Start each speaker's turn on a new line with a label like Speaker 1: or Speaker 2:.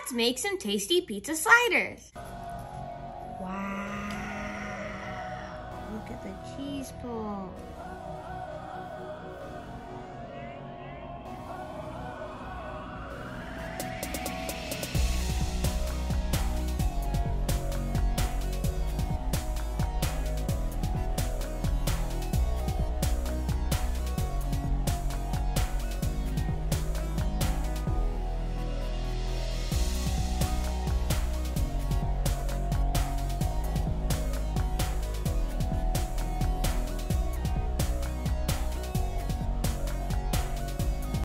Speaker 1: Let's make some tasty pizza sliders. Wow, look at the cheese pull.